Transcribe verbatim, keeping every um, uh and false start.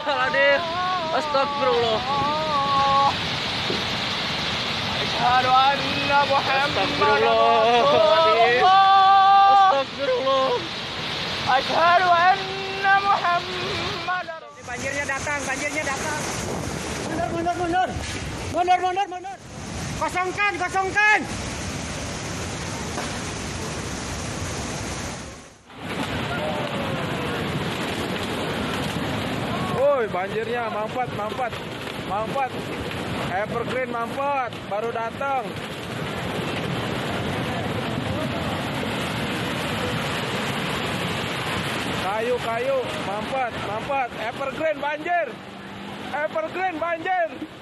Astagfirullahaladzim. Astagfirullah. Asyhadu anna Muhammadan Astagfirullahaladzim. Rasulullah. Astagfirullah. Asyhadu anna Muhammadan. Banjirnya datang, banjirnya datang. Mundur, mundur, mundur. Mundur, mundur, mundur. Kosongkan, kosongkan. Woi, banjirnya mampet, mampet, mampet. Evergreen mampet, baru datang. Kayu-kayu mampet, mampet. Evergreen banjir, Evergreen banjir.